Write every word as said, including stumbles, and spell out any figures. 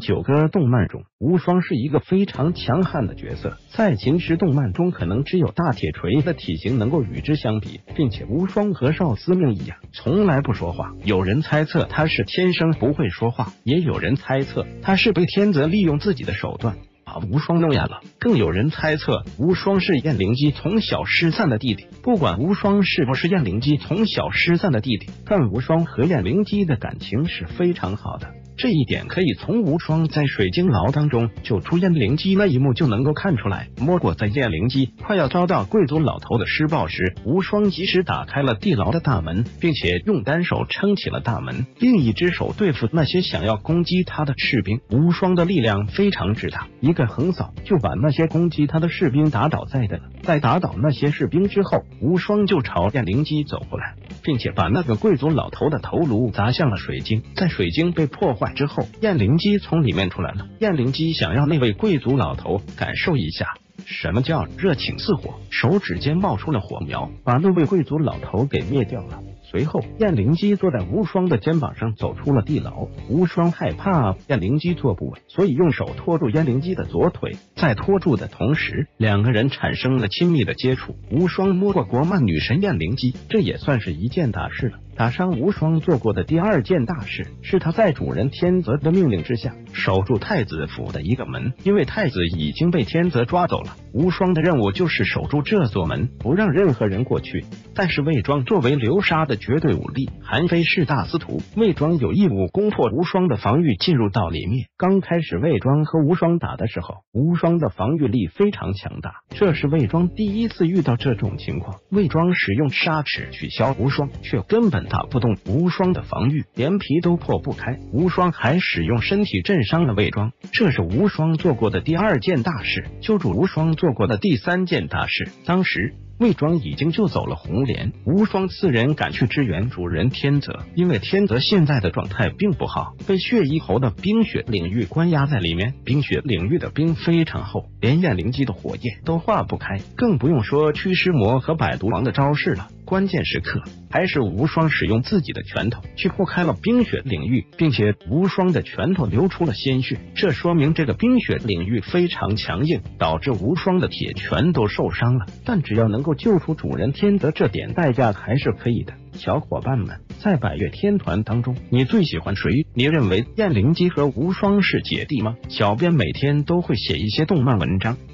九个动漫中，无双是一个非常强悍的角色，在秦时动漫中可能只有大铁锤的体型能够与之相比，并且无双和少司命一样，从来不说话。有人猜测他是天生不会说话，也有人猜测他是被天泽利用自己的手段把无双弄哑了，更有人猜测无双是燕灵姬从小失散的弟弟。不管无双是不是燕灵姬从小失散的弟弟，但无双和燕灵姬的感情是非常好的。这一点可以从无双在水晶牢当中救出燕灵姬那一幕就能够看出来。摸过在燕灵姬快要遭到贵族老头的施暴时，无双及时打开了地牢的大门，并且用单手撑起了大门，另一只手对付那些想要攻击他的士兵。无双的力量非常之大，一个横扫就把那些攻击他的士兵打倒在地了。在打倒那些士兵之后，无双就朝燕灵姬走过来，并且把那个贵族老头的头颅砸向了水晶。在水晶被破坏之后，燕灵姬从里面出来了。燕灵姬想要那位贵族老头感受一下什么叫热情似火，手指间冒出了火苗，把那位贵族老头给灭掉了。随后，燕灵姬坐在无双的肩膀上走出了地牢。无双害怕燕灵姬坐不稳，所以用手托住燕灵姬的左腿，在托住的同时，两个人产生了亲密的接触。无双摸过国漫女神燕灵姬，这也算是一件大事了。打伤无双做过的第二件大事，是他在主人天泽的命令之下守住太子府的一个门，因为太子已经被天泽抓走了。无双的任务就是守住这座门，不让任何人过去。但是魏庄作为流沙的绝对武力，韩非是大司徒，魏庄有义务攻破无双的防御，进入到里面。刚开始魏庄和无双打的时候，无双的防御力非常强大，这是魏庄第一次遇到这种情况。魏庄使用沙尺取消无双，却根本打不动无双的防御，连皮都破不开。无双还使用身体震伤了魏庄，这是无双做过的第二件大事。救助无双做过的第三件大事，当时魏庄已经救走了红莲，无双四人赶去支援主人天泽，因为天泽现在的状态并不好，被血衣侯的冰雪领域关押在里面。冰雪领域的冰非常厚，连燕灵姬的火焰都化不开，更不用说驱尸魔和百毒王的招式了。关键时刻还是无双使用自己的拳头去破开了冰雪领域，并且无双的拳头流出了鲜血，这说明这个冰雪领域非常强硬，导致无双的铁拳都受伤了。但只要能够救出主人天泽，这点代价还是可以的。小伙伴们，在百越天团当中，你最喜欢谁？你认为燕灵姬和无双是姐弟吗？小编每天都会写一些动漫文章，